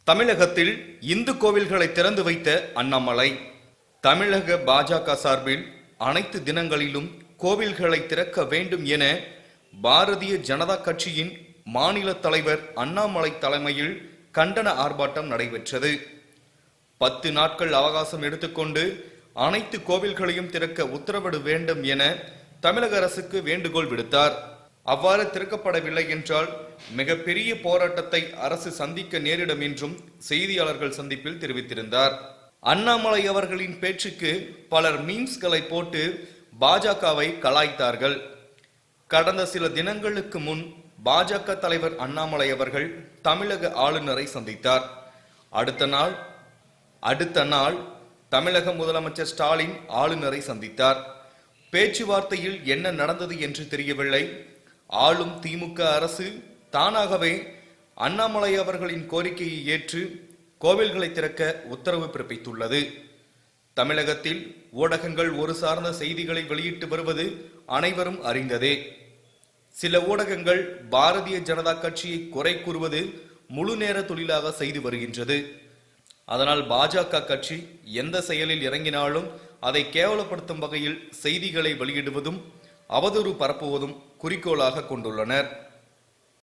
தமிழகத்தில் இந்து கோவில்களை திறந்து வைத்த அண்ணாமலை. தமிழக பாஜக சார்பில் அனைத்து தினங்களிலும் கோவில்களை திறக்க வேண்டும் என பாரதிய ஜனதா கட்சியின் மாநில தலைவர் அண்ணாமலை தலைமையில் கண்டன ஆர்ப்பாட்டம் நடைபெற்றது. 10 நாட்கள் அவகாசம் எடுத்துக்கொண்டு அனைத்து கோவில்களையும் திறக்க உத்தரவிட வேண்டும் என தமிழக அரசுக்கு வேண்டுகோள் விடுத்தார். அவ்வாறு திறக்கப்படவில்லை என்றால் மிகப்பெரிய போராட்டத்தை அரசு சந்திக்க நேரிடும் என்றும் செய்தியாளர்கள் சந்திப்பில் தெரிவித்திருந்தார். அண்ணாமலை அவர்களின் பேச்சுக்கு பலர் மீம்ஸ்களை போட்டு பாஜகவை கலாய்த்தார்கள். கடந்த சில தினங்களுக்கு முன் பாஜக தலைவர் அண்ணாமலை அவர்கள் தமிழக ஆளுநரை சந்தித்தார். அடுத்த நாள் தமிழக முதலமைச்சர் ஸ்டாலின் ஆளுநரை சந்தித்தார். பேச்சுவார்த்தையில் என்ன நடந்தது என்று தெரியவில்லை. ஆளும் திமுக அரசு தானாகவே அண்ணாமலை அவர்களின் கோரிக்கையை ஏற்று கோவில்களை திறக்க உத்தரவு பிறப்பித்துள்ளது. தமிழகத்தில் ஊடகங்கள் ஒரு சார்ந்த செய்திகளை வெளியிட்டு வருவது அனைவரும் அறிந்ததே. சில ஊடகங்கள் பாரதிய ஜனதா கட்சியை குறை கூறுவது முழு நேர தொழிலாக செய்து வருகின்றது. அதனால் பாஜக கட்சி எந்த செயலில் இறங்கினாலும் அதை கேவலப்படுத்தும் வகையில் செய்திகளை வெளியிடுவதும் அவதூறு பரப்புவதும் குறிக்கோளாக கொண்டுள்ளனர்.